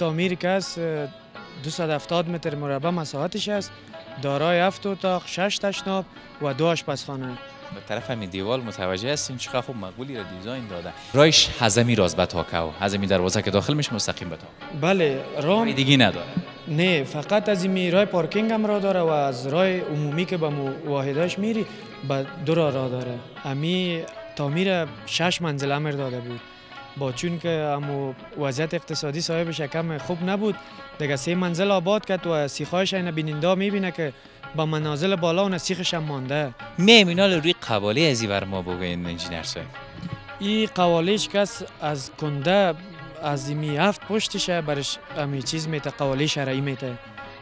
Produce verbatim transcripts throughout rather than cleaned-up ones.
تعمیر که است دویست و هفتاد متر مربع مساحتش است، دارای هفت اتاق، شش تشناب و دو آشپزخانه. به طرف همین دیوال متوجه هستین چقدر خوب مقبولی را دیزاین داده. رایش هضمی راست به تاکو، هضمی دروازه که داخل میشه مستقیم به تاکو. بله، راه دیگه نداره. نه، فقط از این راه پارکینگ هم را داره و از راه عمومی که به واحداش میری به دو راه راه داره. امی تعمیر شش منزل امر داده بود، با چون که امو وضعیت اقتصادی صاحبش کم خوب نبود دیگه سه منزل آباد کرد و سیخایش این بیننده میبینه که با منازل بالا و سیخش هم مانده. میمینال روی قواله ازی بر ما بگوین انجینر صاحب. این قوالیش کس از کنده از می هفت پشتشه برش امی چیز میته، قوالی شرعی میته.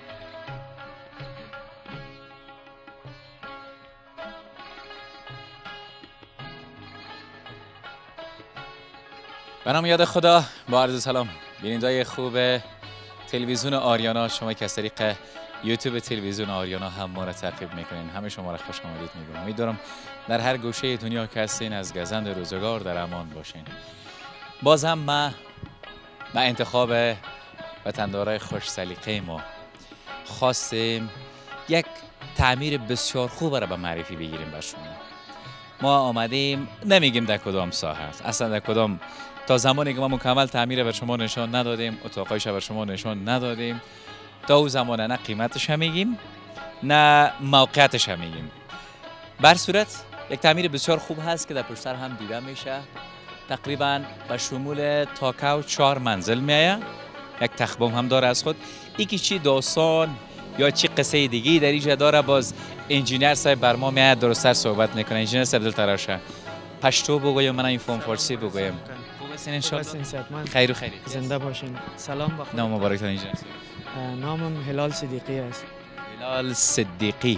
به نام یاد خدا، با عرض سلام بینندای خوب تلویزیون آریانا، شما که از طریق یوتیوب تلویزیون آریانا هم ما را تعقیب میکنین، همه شما را خوش آمدید میگم. امیدوارم در هر گوشه دنیا که هستین از گزند روزگار در امان باشین. باز هم ما به انتخاب وطندارای خوش سلیقه ما خواستیم یک تعمیر بسیار خوب را به معرفی بگیریم بر شما. ما آمدیم، نمیگیم در کدام ساحه است، اصلا در کدام، تا زمانی که ما مکمل تعمیر بر شما نشان ندادیم، اتاقایش بر شما نشان ندادیم، تا اون زمان نه قیمتش هم میگیم نه موقعیتش هم میگیم. بر صورت یک تعمیر بسیار خوب هست که در پشت سر هم دیده میشه. تقریبا به شمول تاکو چهار منزل میایه، یک تخبم هم داره از خود. یکی چی داستان یا چی قصه دیگه در اینجا داره، باز انجینیر صاحب بر ما میاد درست‌تر صحبت میکنه. انجینیر صاحب دل تراشه پشتو بگویم، من این فهم فارسی بگویم. خوب هستین ان شاء الله؟ خیر و خیریت. زنده باشین. سلام بخیر. نام مبارکتان انجینیر صاحب؟ نامم هلال صدیقی است. هلال صدیقی.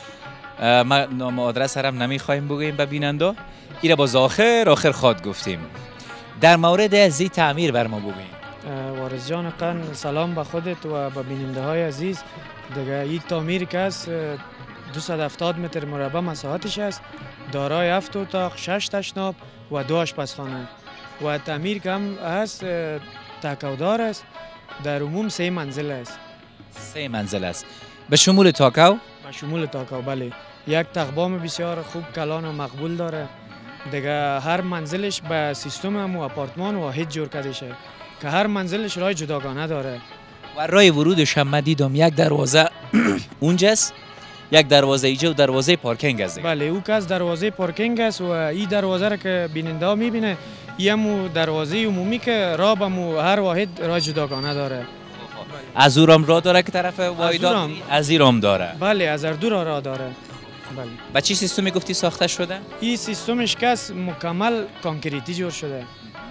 ما نام و آدرس هم نمیخوایم بگویم به بیننده، اینا باز آخر آخر خواد گفتیم. در مورد از این تعمیر بر ما بگویم. وارث جان قن، سلام به خودت و به بیننده های عزیز. دیگه این تعمیر که است دویست و هفتاد متر مربع مساحتش است، دارای هفت اتاق، شش تشناب و دو آشپزخانه و تعمیر که هم هست تاکودار است. در عموم سه منزل است. سه منزل است به شمول تاکو؟ به شمول تاکو، بله. یک تخبام بسیار خوب کلان و مقبول داره. دیگه هر منزلش به سیستم هم و آپارتمان واحد جور کرده شه که هر منزلش راه جداگانه داره و راه ورودش هم دیدم یک دروازه اونجاست، یک دروازه اینجا و دروازه پارکینگ است. بله، او که از دروازه پارکینگ است و این دروازه را که بیننده ها میبینه یمو دروازه عمومی که راه بمو هر واحد راه جداگانه داره. از اورام راه داره که طرف واحدات از ایرام داره. بله، از هر دو راه داره. بله. با چی سیستمی گفتی ساخته شده؟ این سیستمش که مکمل کانکریتی جور شده.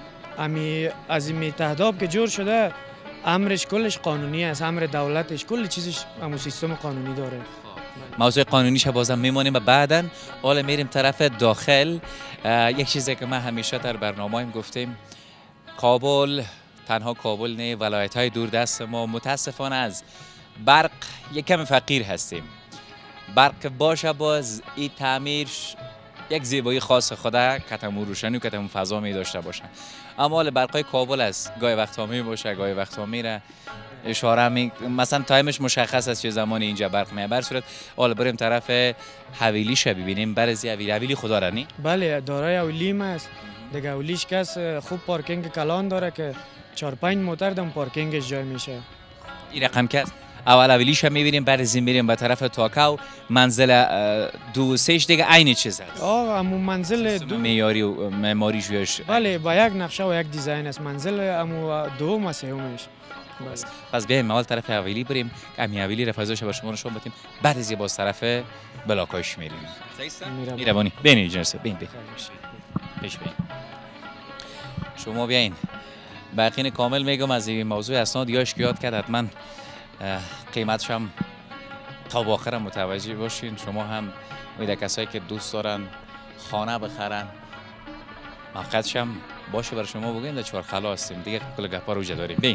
امی از این تهداب که جور شده، امرش کلش قانونی است، امر دولتش کل چیزش همون سیستم قانونی داره. موضوع قانونیش بازم میمونیم و بعداً حالا میریم طرف داخل. یک چیزی که ما همیشه در برنامه‌ایم گفتیم، کابل تنها کابل نه، ولایت های دور دست ما متاسفانه از برق یک کم فقیر هستیم. برق باشه باز این تعمیر یک زیبایی خاص خوده، کتمو روشنی و کتمو فضا می داشته باشه. اما حال برقای کابل است، گاهی وقتا می باشه گاهی وقتا میره. اشاره می مثلا تایمش مشخص است چه زمانی اینجا برق میاد. بر صورت حالا بریم طرف حویلی ش ببینیم. برزی حویلی حویلی خدا رانی؟ بله، دارای حویلی است. دیگه حویلیش کس خوب پارکینگ کلان داره که چهار پنج موتر دم پارکینگش جای میشه. این رقم کس اول حویلیش هم میبینیم، برزی میریم به طرف تاکو. منزل دو سهش دیگه عین چیز است. آه، امو منزل دو معیاری و معماری جوش. بله، با یک نقشه و یک دیزاین است. منزل امو دوم و سومش. بس پس بیایم اول طرف حویلی بریم، امی حویلی را فضاش به شما نشون بدیم، بعد از باز طرف بلاکاش میریم. میروانی ببینید جنس ببین ببین پیش ببین. شما بیاین باقین کامل میگم از این موضوع اسناد یاش که یاد کرد، حتما قیمتش هم تا آخر متوجه باشین. شما هم ویده کسایی که دوست دارن خانه بخرن موقعش هم باشه برای شما بگیم. در چهار خلا هستیم دیگه، کل گپا رو داریم. ببین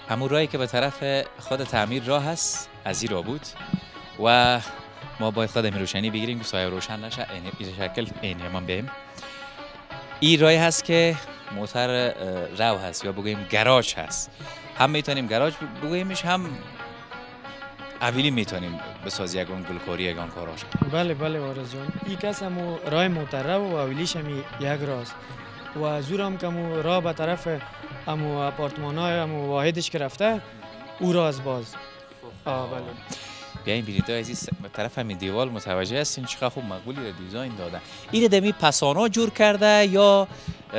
همون راهی که به طرف خود تعمیر راه هست از این راه بود و ما باید خود روشنی بگیریم که سایه روشن نشه. این شکل این همان بیم این راهی هست که موتر رو هست یا بگوییم گراج هست. هم میتونیم گراج بگوییمش، هم اویلی میتونیم بسازی یگان گلکاری یگان کاراش. بله بله وارث جان، این کس همو راه موتر رو و اویلیش همی یک راست و زور هم که همو راه به طرف همو اپارتمان های همو واحدش که رفته او راست باز. آه بله. بیاین بینید عزیز، به طرف همین دیوال متوجه هستین چقدر خوب مقبولی را دیزاین دادن. این دمی پسانا جور کرده یا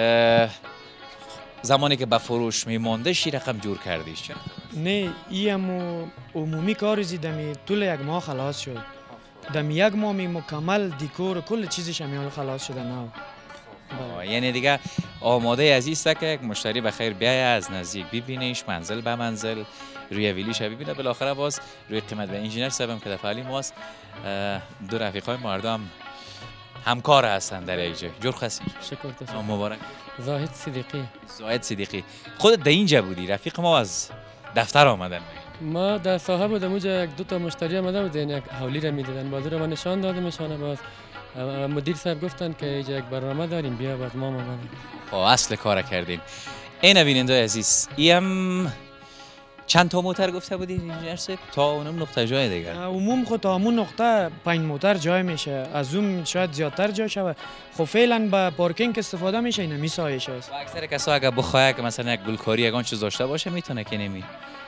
زمانی که به فروش میمانده شی رقم جور کردیش؟ چرا؟ نه، این همو عمومی کاریزی دمی طول یک ماه خلاص شد. دمی یک ماه می مکمل دیکور کل چیزش همیال خلاص شده نه. یعنی دیگه آماده عزیز است که یک مشتری بخیر بیای از نزدیک ببینیش، منزل به منزل روی ویلیش ببینه. بالاخره باز روی قیمت و انجینر سبم که دفعالی ماست دو رفیقای مردم همکار هستن در یک جا. جور خسین شکر تشکر. مبارک. زاهد صدیقی. زاهد صدیقی، خودت در اینجا بودی؟ رفیق ما از دفتر آمدن. ما در ساحه بودم، اونجا یک دو تا مشتری آمده بودن، یک حولی را میدیدن، بازی رو من نشان دادم نشانه. باز مدیر صاحب گفتن که اینجا یک برنامه داریم بیا، بعد ما اومدیم. خب اصل کار کردین. این بیننده عزیز، یم چند تا موتر گفته بودین انجینر صاحب؟ تا اونم نقطه جای دیگه. عموم خود تا همون نقطه پنج موتر جای میشه، از اون شاید زیادتر جای شوه. خب فعلا با پارکینگ استفاده میشه، اینا میسایش است. و اکثر کسا اگه بخواد که مثلا یک گلکاری یگان چیز داشته باشه میتونه که نمی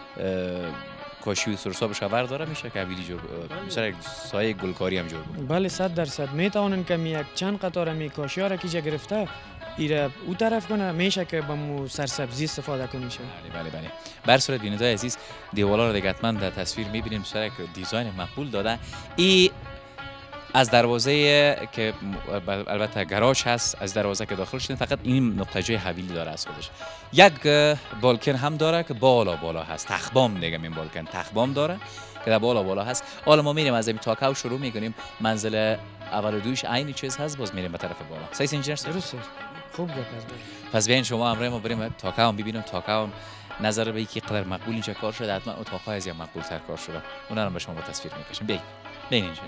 کاشی و سرسابش برداره میشه که اویلی جور مثلا یک سایه گلکاری هم جور بود. بله صد درصد میتونن که می یک چند قطار می کاشی ها را که جا گرفته ایره او طرف کنه، میشه که با مو سرسبزی استفاده کنیشه. بله بله بله. بر صورت بیننده عزیز، دیوالا رو دیگه حتما در تصویر میبینیم مثلا یک دیزاین مقبول داده. ای از دروازه که البته گراژ هست، از دروازه که داخل شدین فقط این نقطه جای حویلی داره از خودش. یک بالکن هم داره که بالا بالا هست، تخبام دیگه این بالکن تخبام داره که در بالا بالا هست. حالا ما میریم از این تاکاو شروع میکنیم، منزل اول و دویش عین چیز هست، باز میریم به طرف بالا. صحیح انجینر؟ درسته. خوب گپ است. پس بیاین شما امروز ما بریم تاکاو ببینیم. تاکاو نظر به اینکه قدر مقبول اینجا کار شده، حتما اتاق‌های از این مقبول تر کار شده. اونا رو به شما با تصویر میکشیم. بیاین. بیاین انجینر.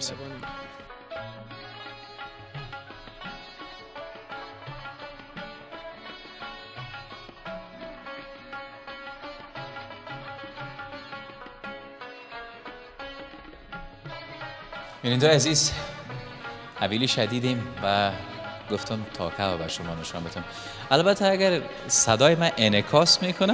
بیننده عزیز، حویلی شدیدیم و گفتم تاکاو بر شما نشان بدم. البته اگر صدای من انعکاس میکنه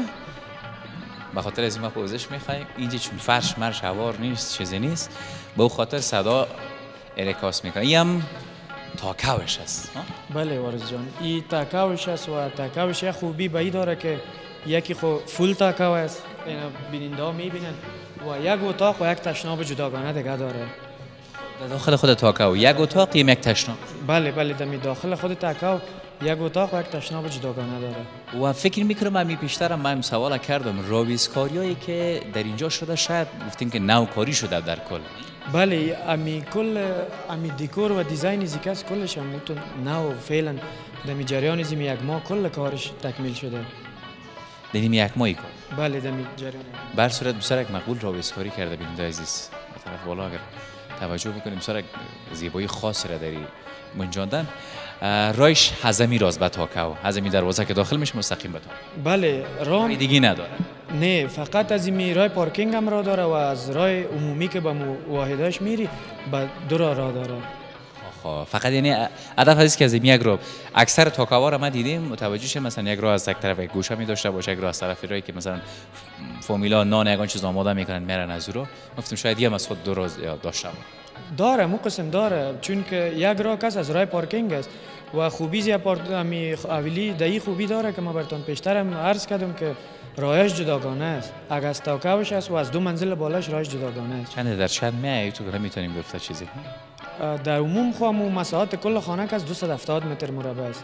به خاطر از این ما پوزش میخوایم. اینجا چون فرش مرش هوار نیست، چیزی نیست، به او خاطر صدا انعکاس میکنه. این هم تاکاوش است. بله وارث جان، این تاکاوش است و تاکاوش خوبی به این داره که یکی خو فول تاکاو است، اینا بیننده ها میبینن، و یک اتاق و یک تشناب جداگانه دیگه داره. در داخل خود تاکاو یک اتاق یک تشناب؟ بله بله، در داخل خود تاکاو یک اتاق و یک تشناب جداگانه داره. و فکر میکنم من پیشترم من سوال کردم راویسکاریایی که در اینجا شده شاید گفتین که نوکاری شده در کل. بله، امی کل امی دیکور و دیزاین زیکاس کلش هم تو نو فعلا در جریان زمین یک ماه کل کارش تکمیل شده. دنیم یک ماهی کار؟ بله در جریان. بر صورت بسیار یک مقبول راویسکاری کرده بیننده عزیز. به طرف بالا اگر توجه بکنیم بسیار زیبایی خاص را داری منجاندن. رایش هزمی راز به تاکاو، هزمی دروازه که داخل میشه مستقیم به تاکاو. بله، راه دیگه نداره. نه، فقط از این راه پارکینگ هم را داره و از راه عمومی که به واحداش میری به دو راه را داره. خب فقط یعنی هدف است که از یک راه اکثر تاکاوا را ما دیدیم متوجه شیم مثلا یک راه از یک طرف یک گوشه می داشته باشه، یک راه از طرف راهی که مثلا فامیلا نان یگان چیز آماده میکنن میرن از رو. گفتم شاید هم از خود دو راه داشته باشه. داره، مو قسم داره، چون که یک راه کس از راه پارکینگ است و خوبی زی اپارتمانی اویلی دایی خوبی داره که ما براتون پیشترم عرض کردم که راهش جداگانه است. اگر از تاکاوش است و از دو منزل بالاش راهش جداگانه است. چند در چند می تو که میتونیم گفته چیزی؟ در عموم خو مو مساحت کل خانه که از دویست و هفتاد متر مربع است.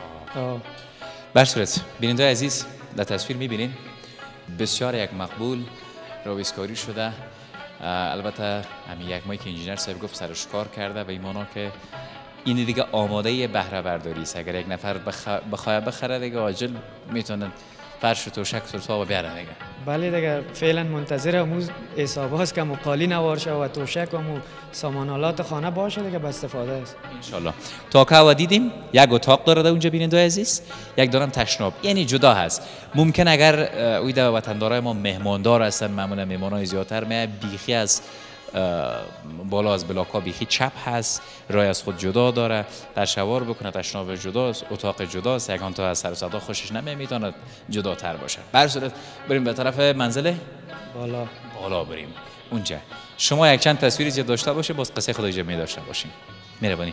بر صورت بیننده عزیز در تصویر میبینین بسیار یک مقبول راویسکاری شده. البته همین یک ماهی که انجینر صاحب گفت سرش کار کرده و ایمانا که این دیگه آماده بهره برداری است. اگر یک نفر بخ... بخواه بخره دیگه عاجل میتونن فرش و توشک سرسا و بیارن دیگه. بله دیگه فعلا منتظر امروز حساب هست که مو قالی نوار شه و توشک و مو سامانالات خانه باشه دیگه به استفاده است. انشالله. تاکا و دیدیم یک اتاق داره در اونجا بیننده عزیز، یک دارم تشناب، یعنی جدا هست. ممکن اگر اوی وطندارای ما مهماندار هستن، معمولا مهمانای زیادتر می بیخی از بالا از بلاکا بیخی چپ هست، رای از خود جدا داره، در شوار بکنه، تشناب جداست، اتاق جداست، یکان تا از سر و صدا خوشش نمیتونه جدا تر باشه. بر صورت بریم به طرف منزل بالا بالا بریم اونجا. شما یک چند تصویری زیاد داشته باشه باز قصه خدای جمعی داشته باشیم. مهربانی.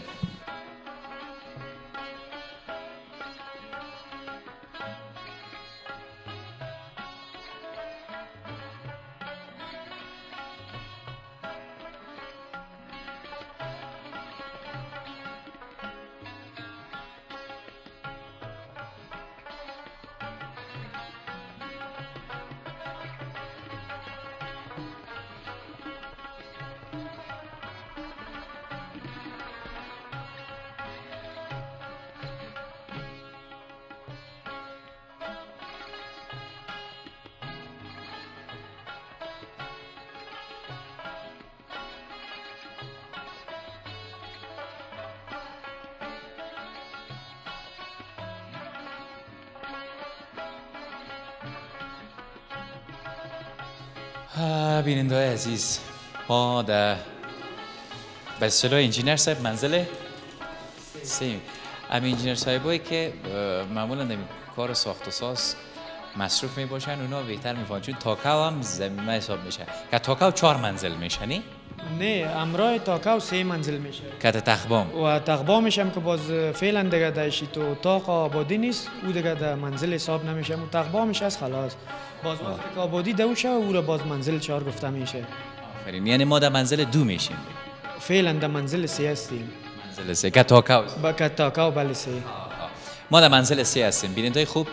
بیننده عزیز، ما در به اصطلاح انجینر صاحب منزل سیم. اما انجینر صاحبایی که معمولا در کار ساخت و ساز مصروف می باشن اونا بهتر میفهمن، چون تاکاو هم زمینه حساب میشه که تاکاو چهار منزل میشه نی؟ نه، امرای تاکاو سه منزل میشه که تخبام و تخبامش هم که باز فعلا دیگه داشتی تو اتاق آبادی نیست، او دیگه در منزل حساب نمیشه، اون تخبامش از خلاص باز وقتی که آبادی دوشه و او را باز منزل چهار گفته میشه. آفرین، یعنی ما در منزل دو میشیم فعلا در منزل سه هستیم. منزل سه که تاکاو با که تاکاو بله سه. ما در منزل سه هستیم. بیننده خوب،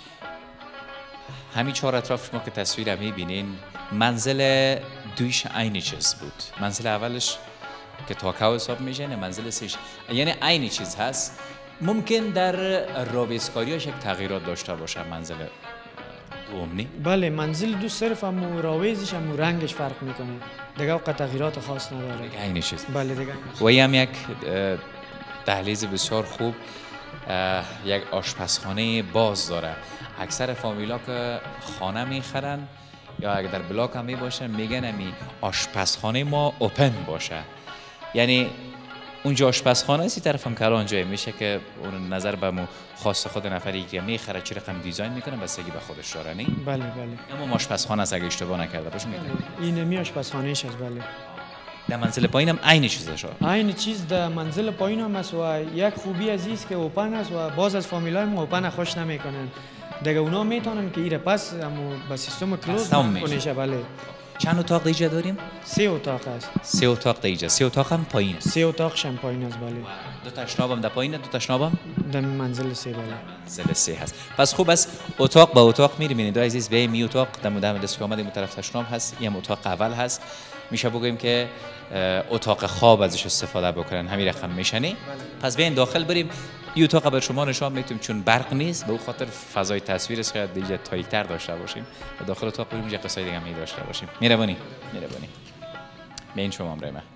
همین چهار اطراف شما که تصویر هم میبینین منزل دویش عین چیز بود. منزل اولش که تاکاو حساب میشه، منزل سهش یعنی عین چیز هست. ممکن در راویسکاریاش یک تغییرات داشته باشه منزل دومی. بله، منزل دو صرف هم راویزش هم رنگش فرق میکنه، دیگه اوقات تغییرات خاص نداره. دیگه عین چیز. بله دیگه. و هم یک دهلیز بسیار خوب، یک آشپزخانه باز داره. اکثر فامیلا که خانه میخرن یا اگر در بلاک هم می باشن میگن امی آشپزخانه ما اوپن باشه، یعنی اونجا آشپزخانه است، طرف هم کلا اونجا میشه که اون نظر به مو خاص خود نفری که میخره چه رقم دیزاین میکنه بستگی به خودش داره نی؟ بله بله. اما آشپزخانه است اگه اشتباه نکرده باشم میدونی. این می آشپزخانه‌اش است. بله. در منزل پایین هم عین چیزشه. عین چیز در منزل پایین هم است و یک خوبی عزیز که اوپن است و باز از فامیلای ما اوپن خوش نمیکنن. دیگه اونا میتونن که ایره پس همو با سیستم کلوز کنیشه. بله. چند اتاق دیجا داریم؟ سه اتاق است. سه اتاق دیجا. سه اتاق هم پایین است. سه اتاق شم پایین است. بله. دو تا تشناب هم در پایین، دو تا تشناب هم در منزل سه. بله. منزل سه هست. پس خوب است اتاق با اتاق میریم. این دو عزیز به می اتاق در مدام دست اومد این طرف تشناب هست، این اتاق اول هست. میشه بگیم که اتاق خواب ازش استفاده بکنن، همین رقم میشنی. پس بیاین داخل بریم. این اتاق بر شما نشان میتونیم چون برق نیست، به اون خاطر فضای تصویرش خیلی دیگه تاریک‌تر داشته باشیم. و داخل اتاق بریم یه قصه دیگه هم داشته باشیم. مهربانی مهربانی. ببین شما امر من.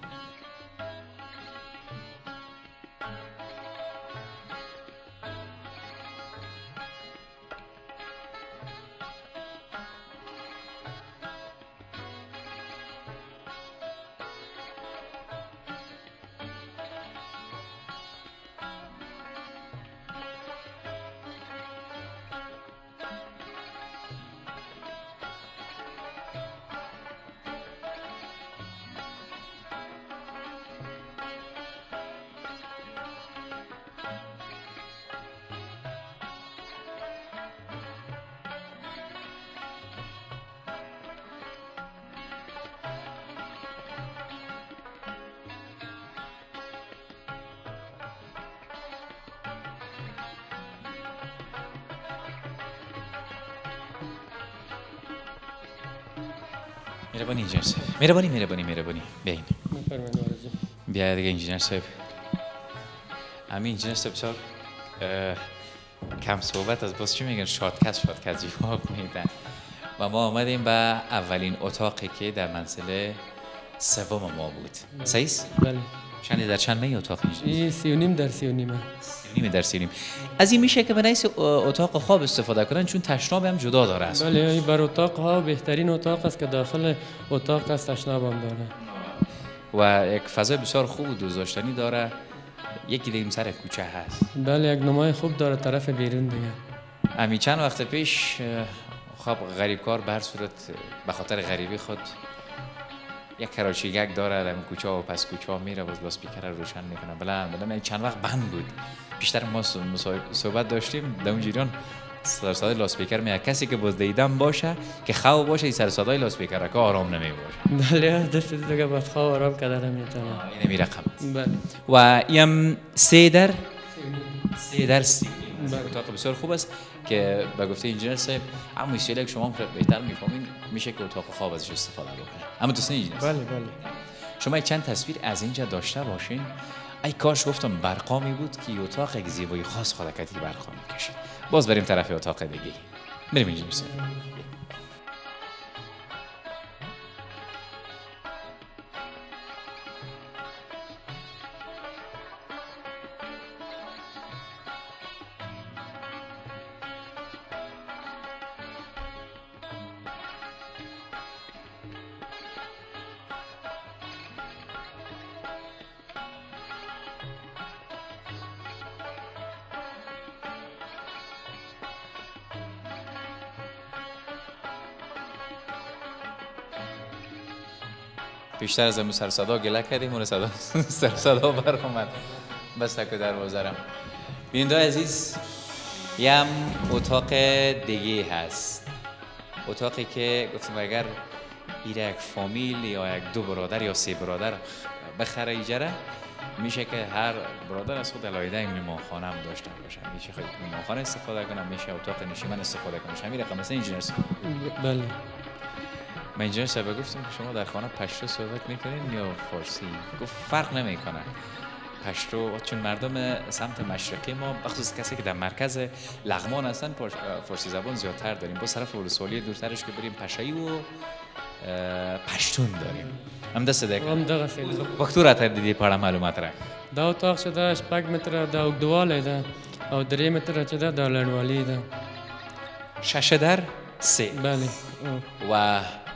مهربانی انجینر صاحب. مهربانی مهربانی مهربانی. بیاین. بیا دیگه انجینر صاحب. همین انجینر صاحب صاحب کم صحبت از باز چی میگن شادکس شادکس جواب میدن و ما آمدیم به اولین اتاقی که در منزل سوم ما بود. صحیح است؟ بله. چند در چند می اتاق اینجا؟ این سی و نیم در سی و نیمه. سی و نیم در سی و نیم. از این میشه که به نحیث اتاق خواب استفاده کنن چون تشناب هم جدا داره است. بله این بر اتاق ها بهترین اتاق است که داخل اتاق است تشناب هم داره. و یک فضای بسیار خوب و دوست داشتنی داره. یکی دیگه سر کوچه هست. بله یک نمای خوب داره طرف بیرون دیگه. امی چند وقت پیش خب غریبکار به هر صورت به خاطر غریبی خود یک کراچیگک داره در کوچه و پس کوچه ها میره باز باز پیکر روشن میکنه بلند بلند چند وقت بند بود. بیشتر ما صحبت داشتیم در اون جریان سر صدای لاسپیکر میاد کسی که باز دیدم باشه که خواب باشه این سر صدای لاسپیکر که آرام نمی باشه. بله دست دیگه باز خواب آرام کردن میتونه. این می رقم. بله. و یم سه در سه در سی. اتاق بسیار خوب است که به گفته انجینر صاحب اما ایشالا که شما بهتر میفهمین میشه که اتاق خواب ازش استفاده بکنه. اما دوستان انجینر بله بله. شما چند تصویر از اینجا داشته باشین. ای کاش گفتم برقامی بود که اتاق یک زیبایی خاص خالقتی برقا میکشید. باز بریم طرف اتاق دیگه. بریم انجینر صاحب. بیشتر از امروز سر صدا گله کردیم اون صدا سر صدا بر اومد بس تک دروازه رم. بیننده عزیز یم اتاق دیگه هست. اتاقی که گفتم اگر ایره یک فامیل یا یک دو برادر یا سه برادر بخره ایجاره میشه که هر برادر از خود علایده میمانخانه هم داشته باشه. میشه خود میمانخانه استفاده کنه میشه اتاق نشیمن استفاده کنه. همین رقم مثلا انجینر بله. من اینجا سبب گفتم که شما در خانه پشتو صحبت میکنین یا فارسی؟ گفت فرق نمیکنه. پشتو چون مردم سمت مشرقی ما بخصوص کسی که در مرکز لغمان هستن فارسی زبان زیادتر داریم. با طرف ولسوالی دورترش که بریم پشایی و پشتون داریم. هم دست دیگه. هم دغه سید. وقت را تر دیدی پاره معلومات را. دا اتاق شده شپږ متره دا اوږدوالی ده او درې متره چې ده دا لنډوالي ده. شش در سه. بله. و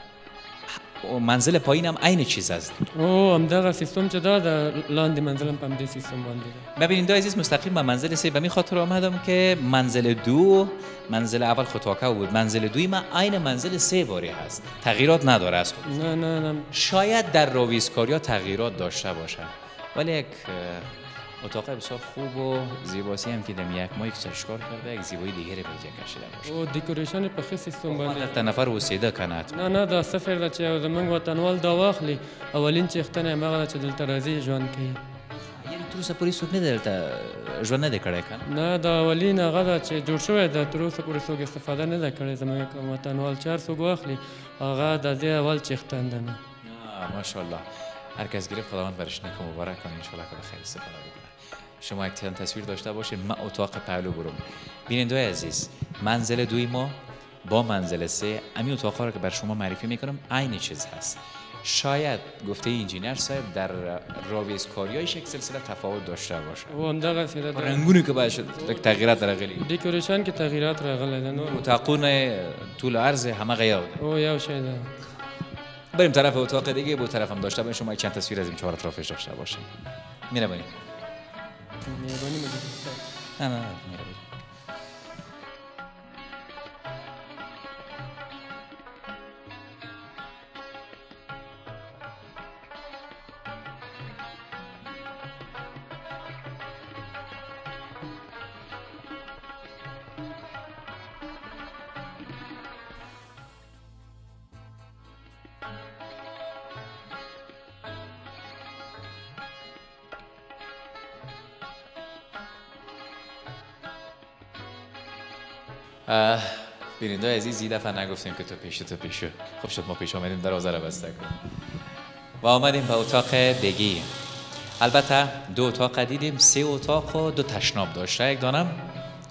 منزل پایین هم عین چیز است. او هم دغه سیستم چې ده د لاندې منزل هم په همدې سیستم باندې ده. ببینید عزیز مستقیم به منزل سه به می خاطر آمدم که منزل دو منزل اول خطاکا بود. منزل دوی ما عین منزل سه باری هست. تغییرات نداره از خود. نه نه نه. شاید در راویسکاریا تغییرات داشته باشه. ولی یک اتاق بسیار خوب و زیباسی هم که در یک ماه یک سرشکار کرده یک زیبایی دیگه رو بیجا کشیده باشه. او دکوریشن په ښه سیستم باندې. تا نفر وسیده کنات. نه نه دا صفر ده چې زمونږ وطنوال دا واخلي اولین چښتنه هغه ده چې دلته راځي ژوند کوي. یعنی تر اوسه پورې څوک نه دی دلته ژوند نه دی کړی کنه؟ نه دا اولین هغه ده چې جوړ شوی ده تر اوسه پورې څوک استفاده نه ده کړې زمونږ وطنوال چې هر څوک واخلي هغه د دې اول چښتن ده. نه ماشاءالله هر کس گرفت خداوند برش نکه مبارک کنه انشالله که بخیر استفاده بکنه. شما یک تصویر داشته باشید من اتاق پهلو برم. بیننده عزیز منزل دوی ما با منزل سه امی اتاق‌ها رو که بر شما معرفی میکنم عین چیز هست. شاید گفته انجینر صاحب در راویسکاریایش یک سلسله تفاوت داشته باشه. او هم دغه سیده ده. رنگونی که باشه تغییرات راغلی. دکوریشن که تغییرات راغلی ده. نور اتاقونه طول عرض همه غیاو ده. او یو شی ده. بریم طرف اتاق دیگه بود طرف هم داشته باشیم شما چند تصویر از این چهار اطرافش داشته باشیم. میره بریم. مهربانی می‌کنید. نه نه نه میره بریم. بیننده عزیز این دفعه نگفتیم که تو پیشو تو پیشو. خب شد ما پیش آمدیم دروازه رو بسته کنیم و آمدیم به اتاق دیگه. البته دو اتاق دیدیم سه اتاق و دو تشناب داشته یک دانم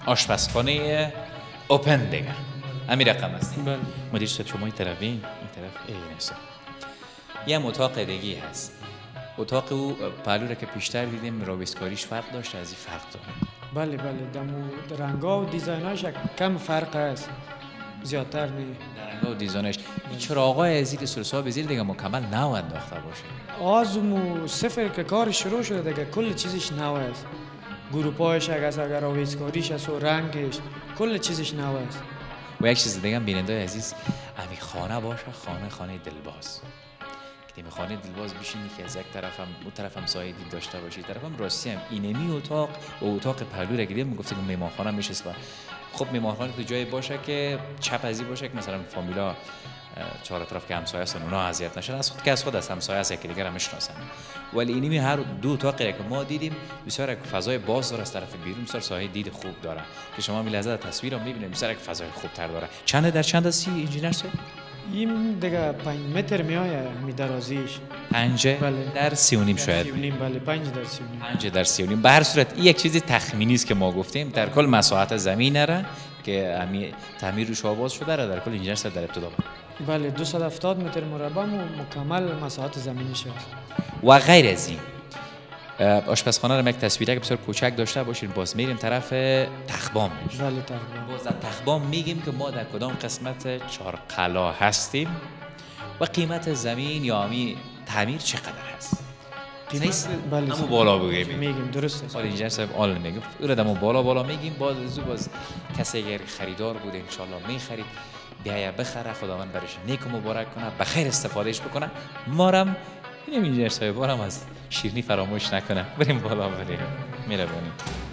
آشپزخانه اوپن دیگه همین رقم هستیم. بله. مدیر صاحب شما این طرف این این طرف این است. یه اتاق دیگه هست. اتاق او پهلو را که پیشتر دیدیم راویسکاریش فرق داشت، از این فرق داره. بله بله دمو رنگا و دیزایناش کم فرق است، زیادتر نه. رنگا و دیزاینش چراغای ازید سرسا بزیر دیگه مکمل نو انداخته باشه. آزمو صفر که کار شروع شده دیگه کل چیزش نو است. گروپایش اگر اگر راویسکاریش است و رنگش کل چیزش نو است. و یک چیز دیگه هم بیننده عزیز امی خانه باشه، خانه خانه دلباز. که خانه دلباز بشینی که از یک طرف هم اون طرف هم سایه دید داشته باشی، طرف هم راستی هم اینمی اتاق و اتاق پهلو را گیریم میگفت که میمانخانه میشه. خب میمانخانه تو جایی باشه که چپ ازی باشه که مثلا فامیلا چهار اطراف که همسایه هستن اونا اذیت نشن، از خود که از خود از همسایه هست که دیگر هم میشناسن. ولی اینمی هر دو اتاقی که ما دیدیم بسیار یک فضای باز داره، از طرف بیرون بسیار سایه دید خوب داره که شما می لحظه تصویر رو میبینید بسیار یک فضای خوب تر داره. چند در چند هستی انجینر صاحب؟ این دیگه پنج متر میآید می درازیش. پنج بله. در سی و نیم شاید. سی و نیم بله پنج در سی و نیم. پنج در سی و نیم. به هر صورت این یک چیزی تخمینی است که ما گفتیم. در کل مساحت زمین را که امی تعمیر روش آباد شده را در کل انجینر صاحب در ابتدا بله دویست و هفتاد متر مربع مکمل مساحت زمینیش است. و غیر از این آشپزخانه رو یک تصویره که بسیار کوچک داشته باشین. باز میریم طرف تخبام. بله تخبام. باز در تخبام میگیم که ما در کدام قسمت چهارقلا هستیم و قیمت زمین یا امی تعمیر چقدر هست. قیمت بله همون بالا بگیم میگیم درست است. حالا اینجا صاحب آل میگیم اون رو بالا بالا میگیم. باز زو باز کسی اگر خریدار بود ان شاء الله میخرید بیایا بخره، خداوند برش نیک و مبارک کنه، بخیر استفادهش بکنه. مارم اینم اینجا صاحب بارم از شیرینی فراموش نکنه. بریم بالا بریم. مهربانی.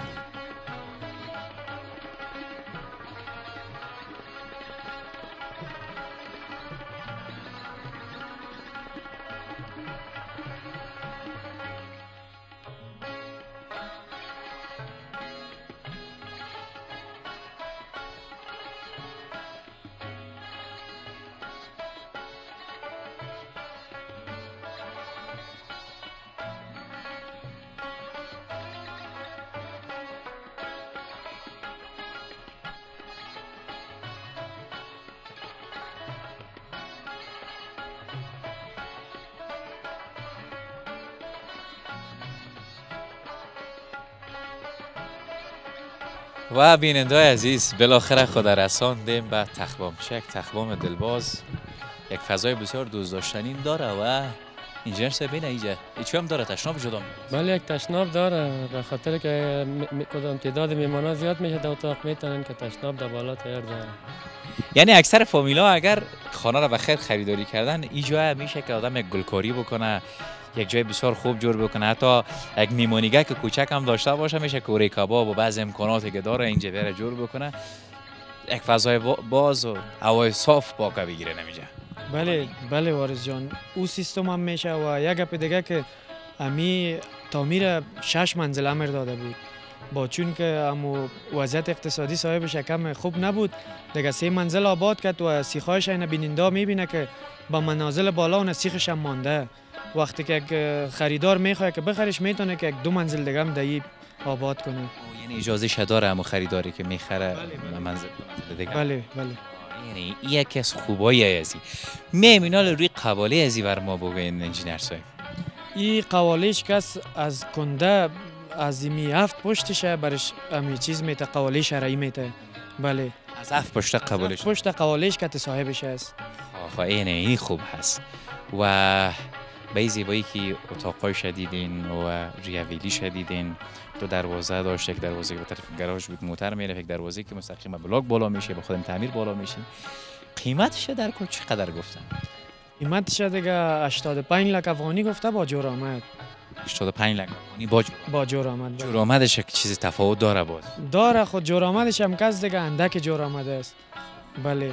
و بیننده عزیز بالاخره خود رساندیم به تخبام. یک تخبام دلباز، یک فضای بسیار دوست داشتنی داره و اینجا سبینه اینجا ایچی هم داره تشناب جدا. بله یک تشناب داره، به خاطر که کدام تعداد میمانا زیاد میشه در اتاق میتونن که تشناب در بالا تیار داره. یعنی اکثر فامیلا اگر خانه را بخیر خریداری کردن اینجا میشه که آدم یک گلکاری بکنه، یک جای بسیار خوب جور بکنه، حتی یک میمونیگه که کوچک هم داشته باشه میشه کوره کباب و بعضی امکاناتی که داره اینجا بره جور بکنه، یک فضای باز و هوای صاف باقی بگیره نمیشه. بله بله وارث جان، او سیستم هم میشه. و یک گپ دیگه که امی تعمیر شش منزل امر داده بود، با چون که امو وضعیت اقتصادی صاحبش کم خوب نبود دیگه سه منزل آباد کرد و سیخایش این بیننده میبینه که با منازل بالا و سیخش هم مانده. وقتی که یک خریدار میخواد که بخریش میتونه که یک دو منزل دیگه هم دایی آباد کنه. یعنی اجازه شداره امو خریداری که میخره منزل دیگه. بله بله. یعنی این یکی از خوبایی ازی. میمینال روی قواله ازی بر ما بگوین انجینر صاحب. این قوالیش کس از کنده از می هفت پشتشه برش امی چیز میته قواله شرعی میته. بله از هفت پشت قوالیش پشت قوالیش که صاحبش است. آخه این این خوب هست. و به این زیبایی که اتاقای شدیدین و ریاویلی شدیدین، دو دروازه داشت، یک دروازه به طرف گراژ بود موتر میره، یک دروازه که مستقیم بلاک بالا میشه، با خودم تعمیر بالا میشه. قیمتش در کل چقدر گفتن؟ قیمتش دیگه هشتاد و پنج لک افغانی گفته با جور آمد. هشتاد و پنج لک افغانی با جور با جور آمد. جور آمدش یک چیز تفاوت داره باز. داره خود جور آمدش هم کس دیگه اندک جور آمده است. بله.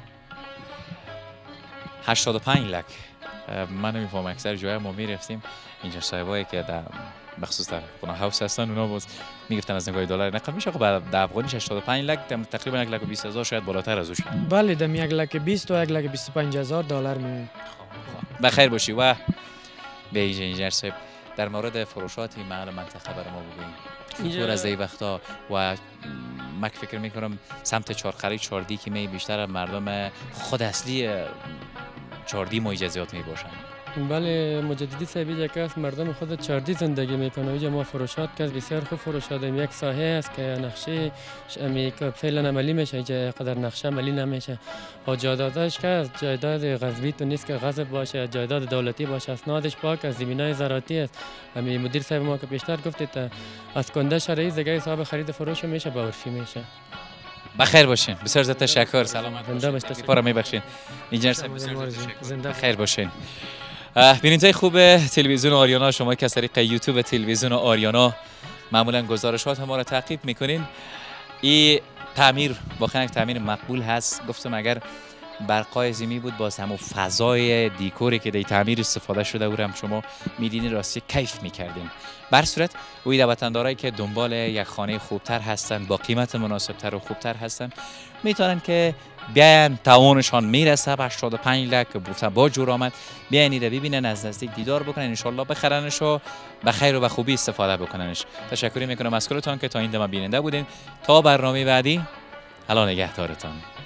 هشتاد و پنج لک. من نمیفهم اکثر جای ما میرفتیم اینجا صاحبایی که در بخصوص در خونه هاوس هستن اونا باز میگفتن از نگاه دلار نقد میشه. خب در افغانیش هشتاد و پنج لک تقریبا یک لک و بیست هزار شاید بالاتر از اوش. بله دم یک لک بیست و یک لک بیست و پنج هزار دلار می. بخیر باشی. و به اینجا صاحب در مورد فروشات محل منطقه برای ما بگویید. چطور از این وقتا و من فکر میکنم سمت چهارخری چهاردی که می بیشتر مردم خود اصلی چهاردی مجزیات می باشند. بله مجددی صاحب یک است مردم خود چهاردی زندگی میکنه. اینجا ما فروشات که بسیار خوب فروش داریم. یک ساحه است که نقشه امی که فعلا عملی میشه، اینجا قدر نقشه عملی نمیشه. و جایدادش که است جایداد غصبی تو نیست که غصب باشه، جایداد دولتی باشه، اسنادش پاک است، زمینای زراعتی است. امی مدیر صاحب ما که بیشتر گفتید از کنده شرعی زگای صاحب خرید فروش میشه با عرفی میشه. بخیر باشین. بسیار زیاد تشکر. سلامت زنده باشین. باشین. پارا میبخشین. انجینر صاحب بسیار زنده بخیر باشین. بیننده خوب تلویزیون آریانا، شما که از طریق یوتیوب تلویزیون آریانا معمولا گزارشات ما را تعقیب میکنین. این تعمیر واقعا یک تعمیر مقبول هست. گفتم اگر برقای زمین بود باز همون فضای دیکوری که در تعمیر استفاده شده او هم شما میدینی راستی کیف میکردین. بر صورت اوی وطندارایی که دنبال یک خانه خوبتر هستن با قیمت مناسبتر و خوبتر هستن میتونن که بیاین توانشان میرسه به هشتاد و پنج لک با جور آمد بیاین ایره ببینن، از نزدیک دیدار بکنن، انشالله بخرنش و به خیر و به خوبی استفاده بکننش. تشکر میکنم از کلتان که تا این دم بیننده بودین. تا برنامه بعدی، حالا نگهدارتان.